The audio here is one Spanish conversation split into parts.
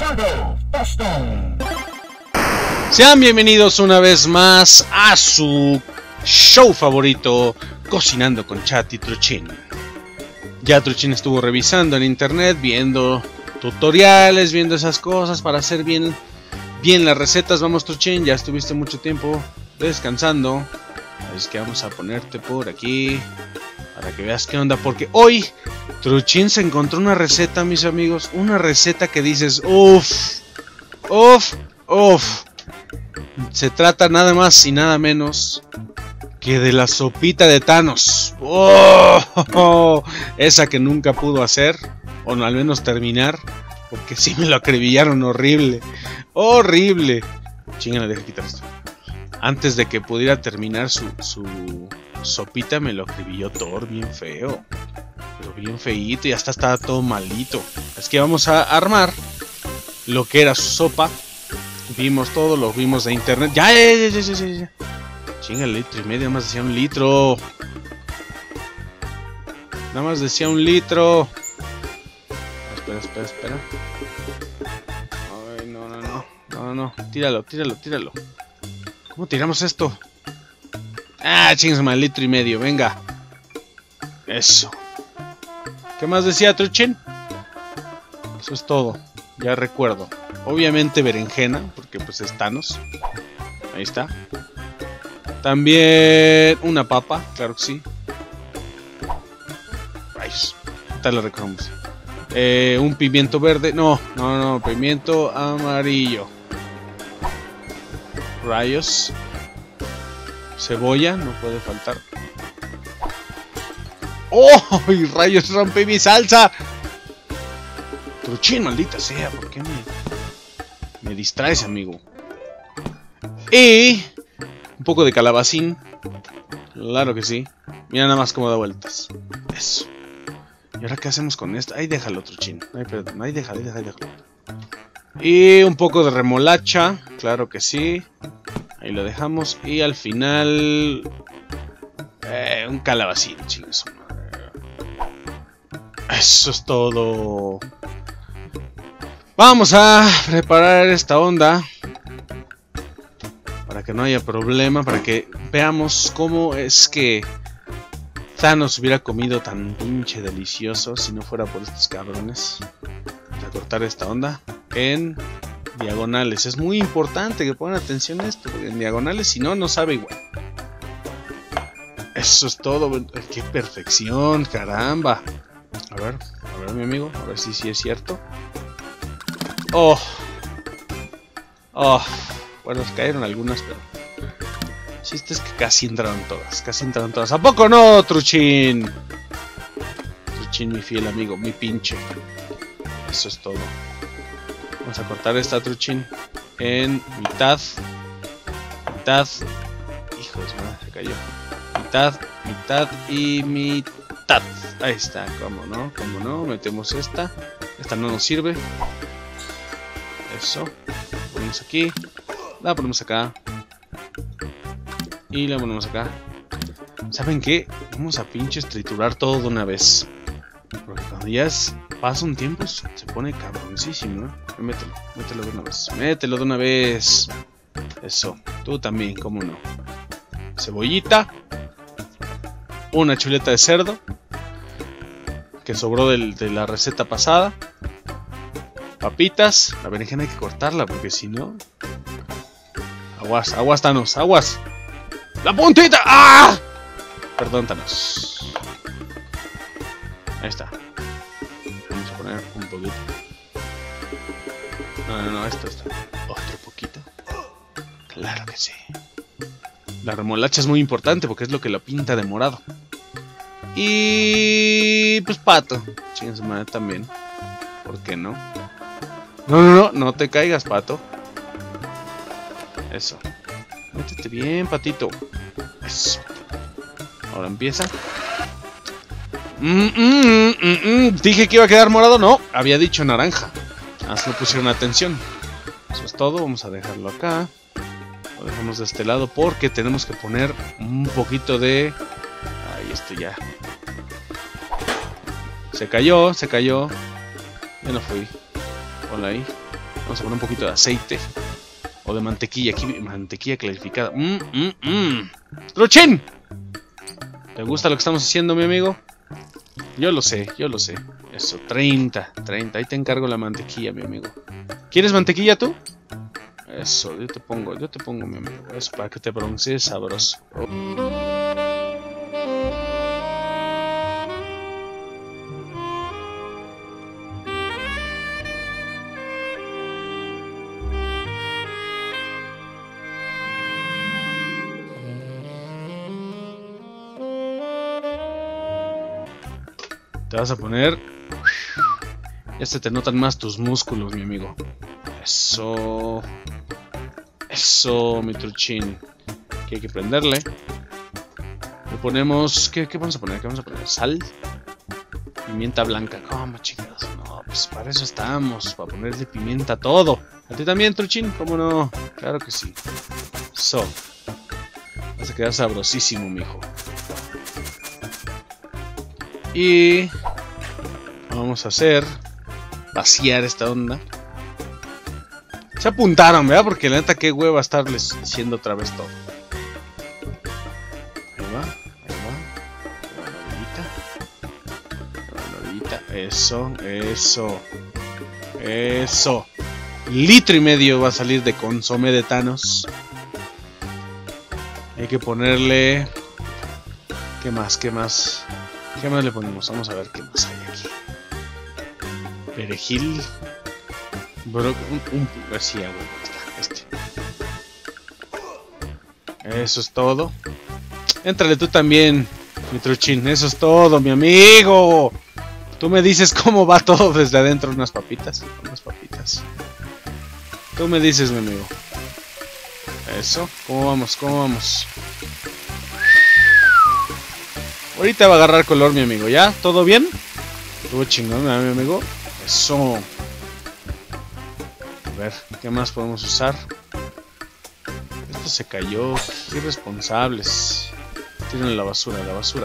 Sean bienvenidos una vez más a su show favorito, Cocinando con Chat y Truchin. Ya Truchin estuvo revisando en internet, viendo tutoriales, viendo esas cosas para hacer bien las recetas. Vamos, Truchin, ya estuviste mucho tiempo descansando. Es que vamos a ponerte por aquí para que veas qué onda, porque hoy Truchin se encontró una receta, mis amigos, una receta que dices, uff. Se trata nada más y nada menos que de la sopita de Thanos. Esa que nunca pudo hacer, o al menos terminar, porque sí me lo acribillaron horrible. Chinga, deja quitar esto. Antes de que pudiera terminar su sopita, me lo acribilló Thor bien feo. Pero bien feíto y hasta estaba todo malito. Es que vamos a armar lo que era su sopa. Vimos todo, lo vimos de internet. Ya. Chinga, litro y medio, nada más decía un litro. Espera. Ay, no. Tíralo. ¿Cómo tiramos esto? Ah, chingas, mal, litro y medio, venga. Eso. ¿Qué más decía Truchin? Eso es todo, ya recuerdo. Obviamente berenjena, porque pues es Thanos. Ahí está. También una papa, claro que sí. Rayos, ahorita la recordamos. Un pimiento verde, no, pimiento amarillo. Rayos. Cebolla, no puede faltar. ¡Oh! ¡Y rayos! ¡Rompí mi salsa! Truchin, maldita sea, ¿por qué me distraes, amigo? Y un poco de calabacín. Claro que sí. Mira nada más cómo da vueltas. Eso. ¿Y ahora qué hacemos con esto? Ahí déjalo, Truchin. Ahí déjalo. Y un poco de remolacha. Claro que sí. Ahí lo dejamos. Y al final un calabacín, chingos. Eso es todo. Vamos a preparar esta onda para que no haya problema, para que veamos cómo es que Thanos hubiera comido tan pinche delicioso si no fuera por estos cabrones. Vamos a cortar esta onda en diagonales. Es muy importante que pongan atención a esto, porque en diagonales, si no, no sabe igual. Eso es todo. ¡Qué perfección! ¡Caramba! A ver, mi amigo, a ver si sí es cierto. Bueno, cayeron algunas, pero el chiste es que casi entraron todas. ¿A poco no, Truchin? Truchin, mi fiel amigo, mi pinche. Eso es todo. Vamos a cortar esta, Truchin, en mitad. Hijo de su madre, se cayó. Mitad y mitad. Ahí está, cómo no, metemos esta. Esta no nos sirve. Eso. La ponemos aquí. La ponemos acá. Y la ponemos acá. ¿Saben qué? Vamos a pinches triturar todo de una vez. Porque cuando ya pasa un tiempo se pone cabroncísimo, ¿no? Mételo de una vez. Eso. Tú también, cómo no. Cebollita. Una chuleta de cerdo que sobró de la receta pasada. Papitas. La berenjena hay que cortarla porque si no... Aguas, Thanos, aguas. ¡La puntita! ¡Ah! Perdón, Thanos. Ahí está. Vamos a poner un poquito. No, esto está. Otro poquito. Claro que sí. La remolacha es muy importante porque es lo que lo pinta de morado. Y pues pato. Chingan su madre también. ¿Por qué no? No te caigas, pato. Eso. Métete bien, patito. Eso. Ahora empieza. Dije que iba a quedar morado. No, había dicho naranja. No pusieron atención. Eso es todo. Vamos a dejarlo acá. Lo dejamos de este lado porque tenemos que poner un poquito de... Ahí esto ya. Se cayó. Ya no fui. Ponla ahí. Vamos a poner un poquito de aceite. O de mantequilla. Aquí mantequilla clarificada. ¡Truchín! ¿Te gusta lo que estamos haciendo, mi amigo? Yo lo sé, yo lo sé. Eso, 30. Ahí te encargo la mantequilla, mi amigo. ¿Quieres mantequilla tú? Eso, yo te pongo, mi amigo. Eso, para que te broncees sabroso. Te vas a poner... Ya se te notan más tus músculos, mi amigo. Eso... Eso, mi truchín. Aquí hay que prenderle. Le ponemos... ¿Qué vamos a poner? ¿Qué vamos a poner? ¿Sal? Pimienta blanca. ¿Cómo, chicos? No, pues para eso estamos. Para ponerle pimienta a todo. ¿A ti también, truchín? ¿Cómo no? Claro que sí. Eso. Vas a quedar sabrosísimo, mijo. Y... vamos a hacer... vaciar esta onda. Se apuntaron, ¿verdad? Porque la neta, qué hueva estarles diciendo otra vez todo. Ahí va. La orillita. Eso. Litro y medio va a salir de consomé de Thanos. Hay que ponerle... ¿Qué más le ponemos? Vamos a ver qué más hay aquí. Perejil. Sí, este. Eso es todo. Éntrale tú también, mi truchín. Eso es todo, mi amigo. Tú me dices cómo va todo desde adentro. Unas papitas. Tú me dices, mi amigo. Eso. ¿Cómo vamos? Ahorita va a agarrar color, mi amigo. ¿Ya? ¿Todo bien? Estuvo chingón, mi amigo. Eso. A ver, ¿qué más podemos usar? Esto se cayó. Qué irresponsables. Tírenle la basura,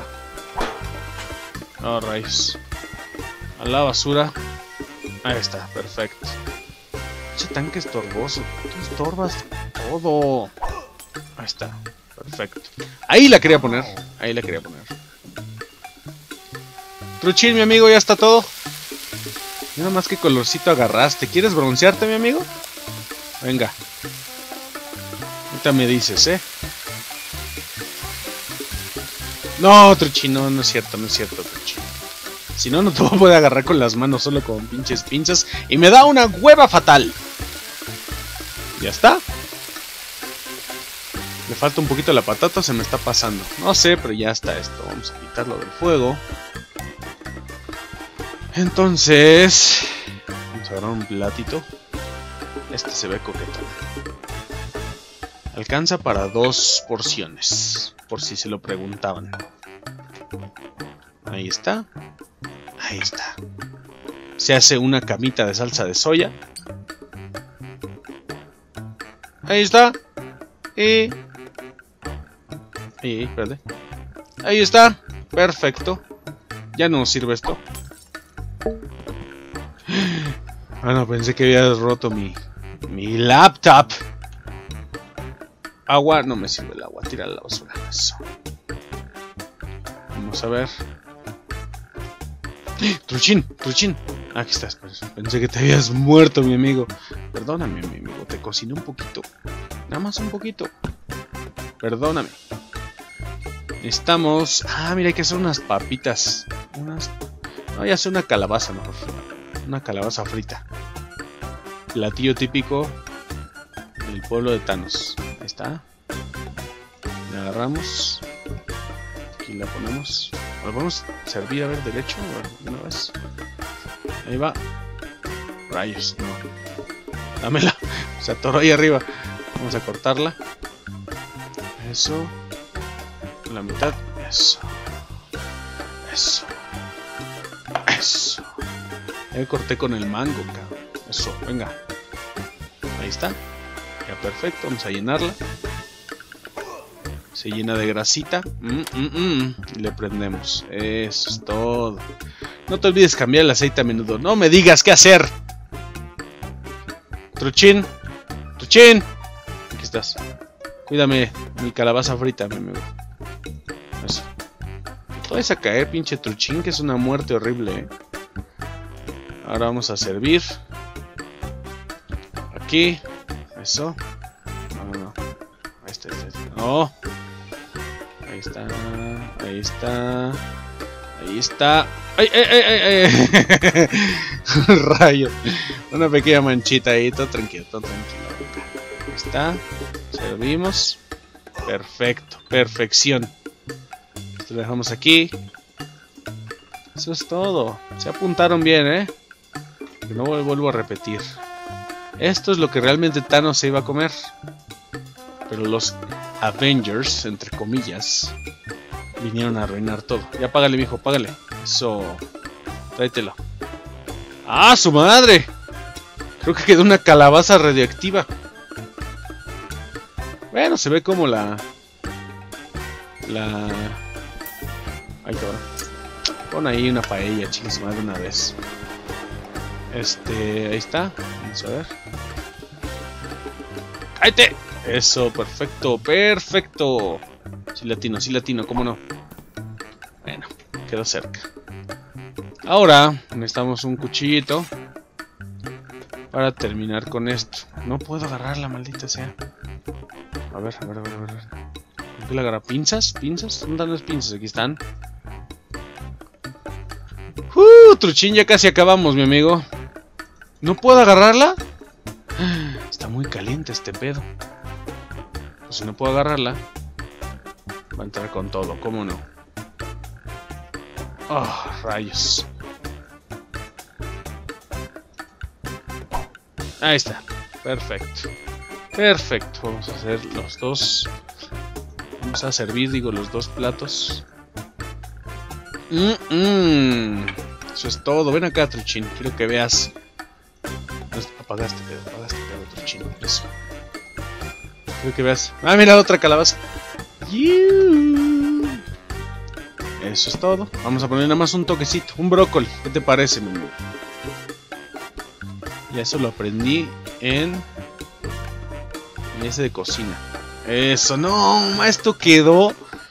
Oh, rayos. A la basura. Ahí está, perfecto. Ese tanque estorboso. Tú estorbas todo. Ahí está, perfecto. Ahí la quería poner. Truchín, mi amigo, ya está todo. Mira más qué colorcito agarraste. ¿Quieres broncearte, mi amigo? Venga. Ahorita me dices, No, Truchín, no es cierto, Truchín. Si no, no te voy a poder agarrar con las manos, solo con pinches pinzas. Y me da una hueva fatal. Ya está. Le falta un poquito la patata, se me está pasando. No sé, pero ya está esto. Vamos a quitarlo del fuego. Entonces... vamos a agarrar un platito. Este se ve coquetón. Alcanza para 2 porciones. Por si se lo preguntaban. Ahí está. Se hace una camita de salsa de soya. Ahí está. Espérate. Ahí está. Perfecto. Ya no nos sirve esto. Ah, no, pensé que habías roto mi laptop. Agua, no me sirve el agua. Tira la basura. Eso. Vamos a ver. Truchín. Aquí estás. Pensé que te habías muerto, mi amigo. Perdóname, mi amigo. Te cociné un poquito. Nada más un poquito. Perdóname. Estamos... ah, mira, hay que hacer unas papitas. No, ya hacer una calabaza mejor. Una calabaza frita. Platillo típico del pueblo de Thanos. Ahí está. La agarramos. Aquí la ponemos. La podemos servir, a ver, derecho. A ver, una vez. Ahí va. Rayos, no. Dámela. Se atoró ahí arriba. Vamos a cortarla. Eso. La mitad. Eso. Ya corté con el mango, cabrón. Eso, venga. Ahí está. Ya perfecto. Vamos a llenarla. Se llena de grasita. Y le prendemos. Eso es todo. No te olvides cambiar el aceite a menudo. No me digas qué hacer. Truchín. Truchín. Aquí estás. Cuídame mi calabaza frita, mi amigo. Eso. Te vas a caer, pinche Truchín, que es una muerte horrible, Ahora vamos a servir. Aquí. Eso. No. Ahí está. No. Ahí está. Ahí está. Ahí está. ¡Ay! Rayo. Una pequeña manchita ahí. Todo tranquilo, Ahí está. Servimos. Perfecto. Perfección. Esto lo dejamos aquí. Eso es todo. Se apuntaron bien, No vuelvo a repetir. Esto es lo que realmente Thanos se iba a comer. Pero los Avengers, entre comillas, vinieron a arruinar todo. Ya págale, mijo, págale. Eso. Tráetelo. ¡Ah, su madre! Creo que quedó una calabaza radioactiva. Bueno, se ve como la... Ay, cabrón. Pon ahí una paella, chicos, más de una vez. Ahí está. Vamos a ver. ¡Cállate! Eso, perfecto, perfecto. Sí latino, ¿cómo no? Bueno, quedó cerca. Ahora necesitamos un cuchillito para terminar con esto. No puedo agarrarla, maldita sea. A ver. ¿Por qué la agarra? ¿Pinzas? ¿Pinzas? ¿Dónde están las pinzas? Aquí están. Truchín, ya casi acabamos, mi amigo. ¿No puedo agarrarla? Está muy caliente este pedo. Pues si no puedo agarrarla, va a entrar con todo, ¿cómo no? Oh, rayos. Ahí está. Perfecto. Perfecto. Vamos a hacer los dos. Vamos a servir, los dos platos. Eso es todo. Ven acá, Truchín. Quiero que veas. Apagaste pedo, Truchín. Eso. Quiero que veas. Ah, mira, otra calabaza. Eso es todo. Vamos a poner nada más un toquecito. Un brócoli. ¿Qué te parece, mi amigo? Y eso lo aprendí en ese de cocina. Eso, no, esto quedó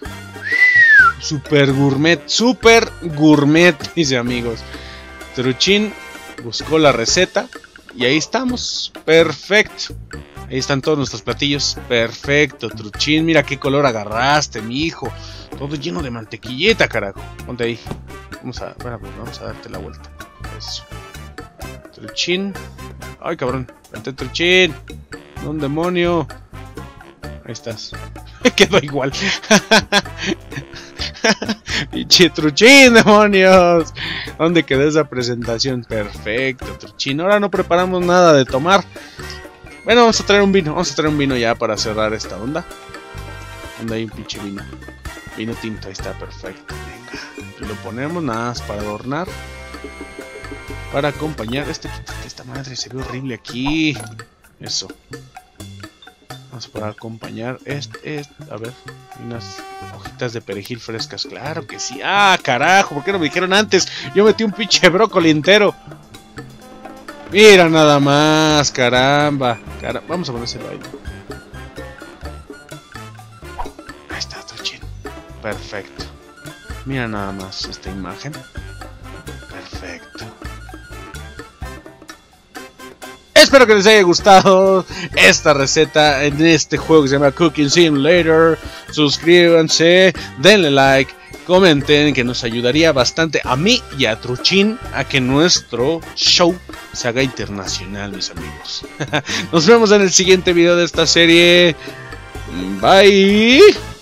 super gourmet, dice, amigos. Truchín buscó la receta y ahí estamos. Perfecto. Ahí están todos nuestros platillos. Perfecto, Truchín. Mira qué color agarraste, mi hijo. Todo lleno de mantequilleta, carajo. Ponte ahí. Vamos a darte la vuelta. Eso. Truchín. Ay, cabrón. Vente, Truchín. Un demonio. Ahí estás. Quedó igual. Pinche Truchín, demonios. ¿Dónde quedó esa presentación? Perfecto, Truchín. Ahora no preparamos nada de tomar. Bueno, vamos a traer un vino. Vamos a traer un vino ya para cerrar esta onda. ¿Dónde hay un pinche vino? Vino tinto, ahí está, perfecto. Venga. Y lo ponemos nada más para adornar. Para acompañar. Esta madre se ve horrible aquí. Eso. Vamos para acompañar a ver, unas hojitas de perejil frescas. Claro que sí. Ah, carajo, ¿por qué no me dijeron antes? Yo metí un pinche brócoli entero. Mira nada más, caramba. Vamos a ponérselo ahí. Ahí está, Truchín. Perfecto. Mira nada más esta imagen. Perfecto. Espero que les haya gustado esta receta en este juego que se llama Cooking Simulator. Suscríbanse, denle like, comenten, que nos ayudaría bastante a mí y a Truchín a que nuestro show se haga internacional, mis amigos. Nos vemos en el siguiente video de esta serie. Bye.